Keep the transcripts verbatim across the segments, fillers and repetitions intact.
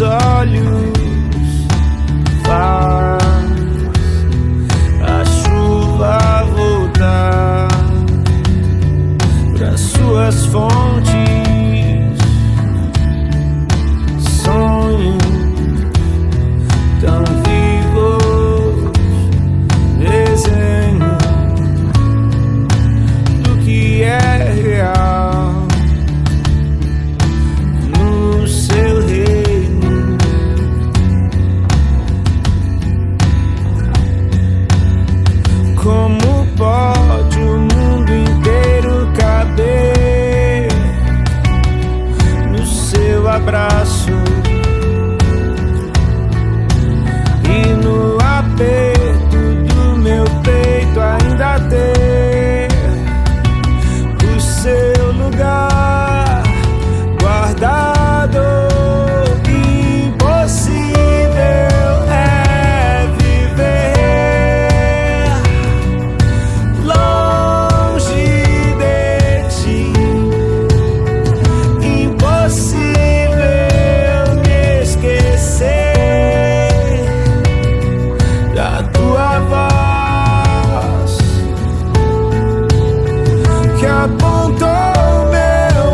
olhos faz a chuva voltar para suas fontes. Sonhos tão vivos, desenho do que é real no seu reino. Como pode o mundo inteiro caber no seu abraço e no aperto do meu peito ainda ter o seu lugar guardado? Impossível é viver longe de ti. Impossível me esquecer da tua voz que apontou meu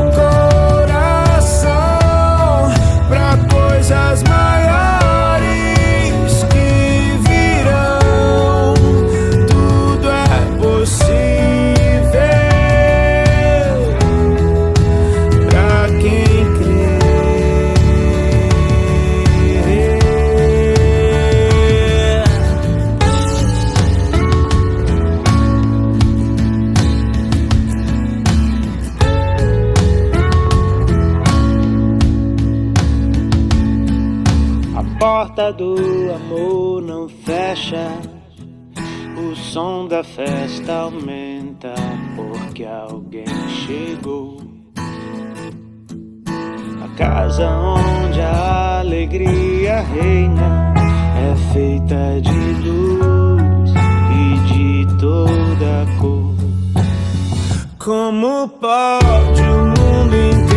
coração pra coisas maiores que virão. Tudo é possível pra quem crê. A porta do amor não fecha, o som da festa aumenta porque alguém chegou. A casa onde a alegria reina é feita de luz e de toda cor. Como pode o mundo inteiro